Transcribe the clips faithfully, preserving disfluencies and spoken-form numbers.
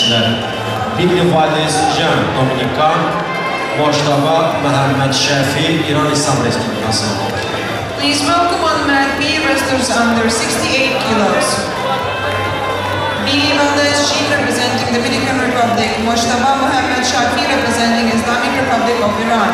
kişiler. Dignified Jan Dominikan, Moshtaba Mohammad Shafi, İran İslam Respublikası. Please welcome on mat B wrestlers under sixty-eight kilos. Billy Valdez, Sheikh representing the Dominican Republic, Moshtaba Mohammad Shafi representing Islamic Republic of Iran.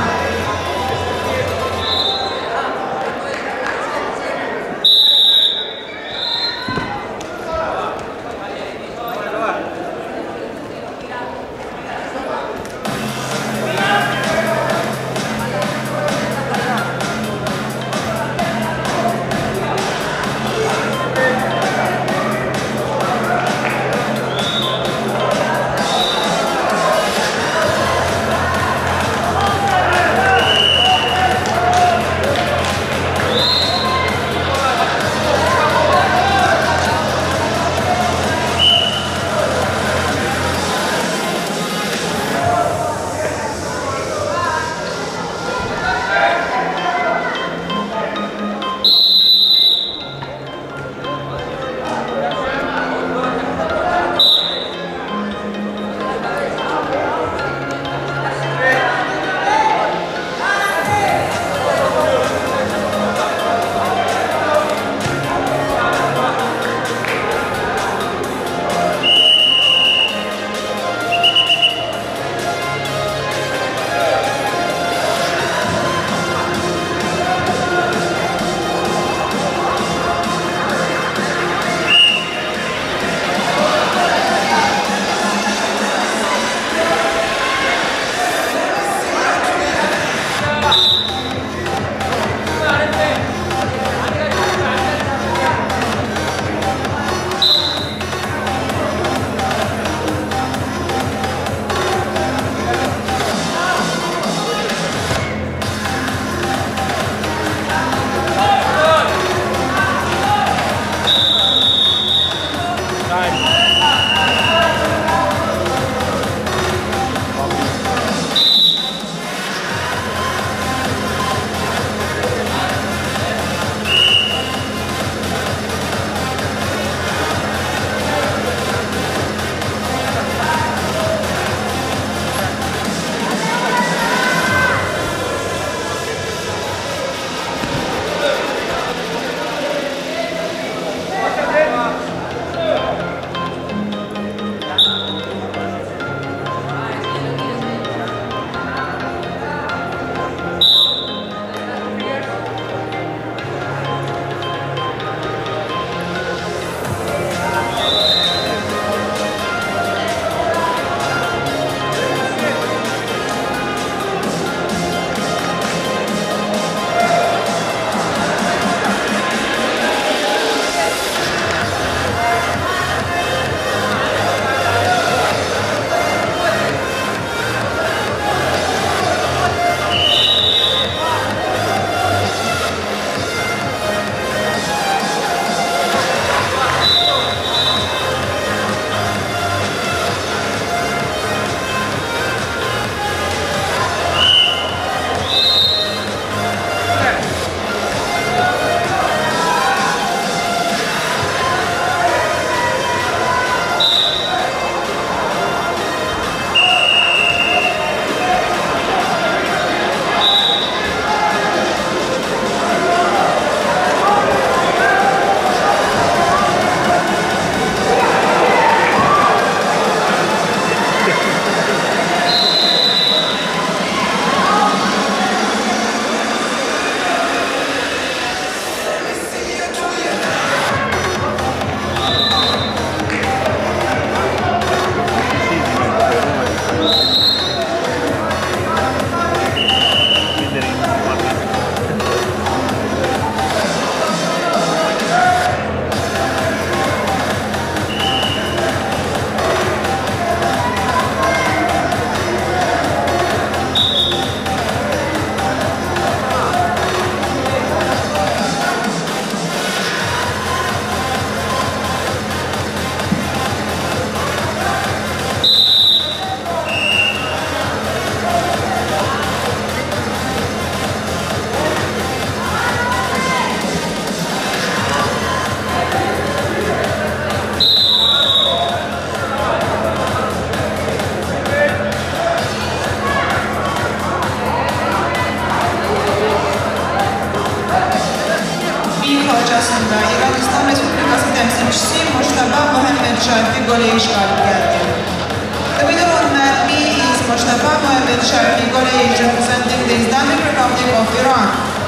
The winner on mat B is Mustafa Mohammed Shafi Golej, representing the Islamic Republic of Iran.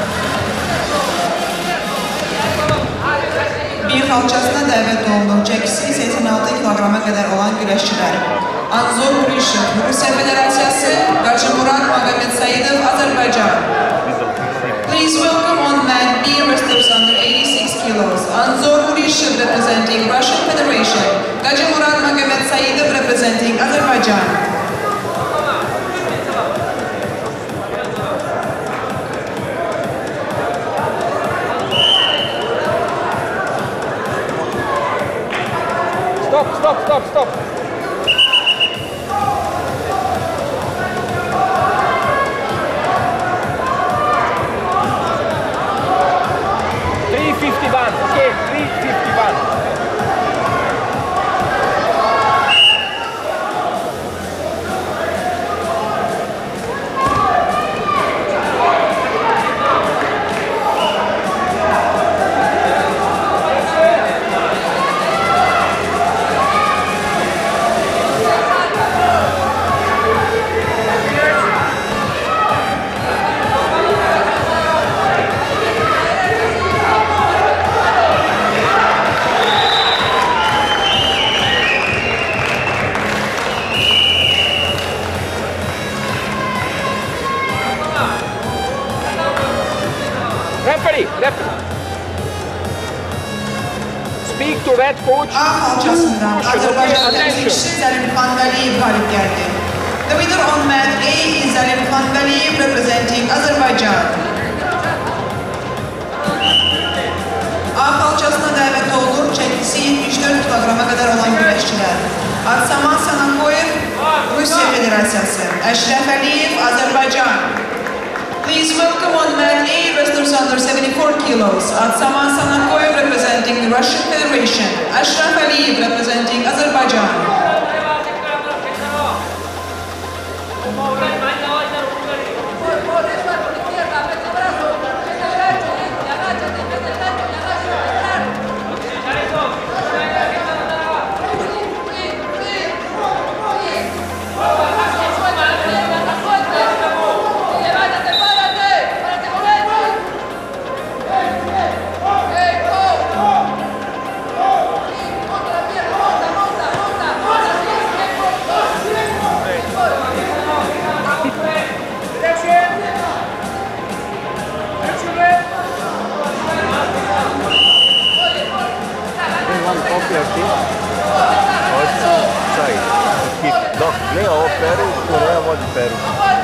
Bir xalçasına dəvət olunub, çəkisi seksen altı kilograma qədər olan güləşçilər. Anzor Qurişev, Rusiya Federasiyası, Qacı Murad Magomed Saidov, Azərbaycan. Please welcome on mat B wrestlers under eighty-six kilos. Anzor Qurişev representing Russian Federation, Qacı Murad Magomed Saidov representing Azərbaycan. Stop, stop, stop, stop. three fifty-one, okay, three fifty-one. Referee, referee. Speak to that coach. A xalçasından Azərbaycan təmsilçisi Zəlimxan Vəliyev qalib gəldi. The winner on mat A is Zəlimxan Vəliyev representing Azərbaycan. A xalçasına dəvət olunur, çəkisi yetmiş dörd kilograma qədər olan güləşçilər. Arsaman Sanakoyev, Rusiya Federasiyası. Əşrəf Əliyev, Azərbaycan. Please welcome on mat A wrestlers under seventy-four kilos. Arsaman Sanakoyev representing the Russian Federation. Ashraf Aliyev representing Azerbaijan. Nem a Péru, nem a Modi Péru.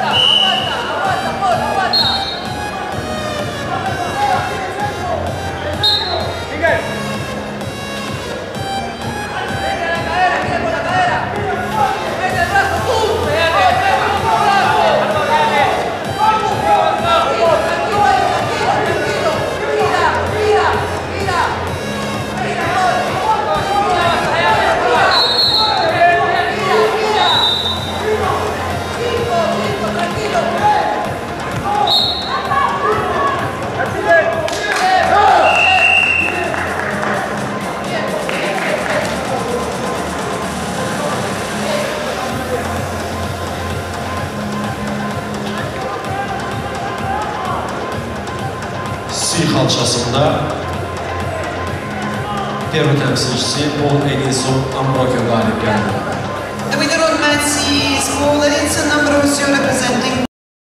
C xalçasında Peru təmsilçisi Paul Edinson Ambrosio qalib gəldi. The winner on mat C is Paul Edinson Ambrosio representing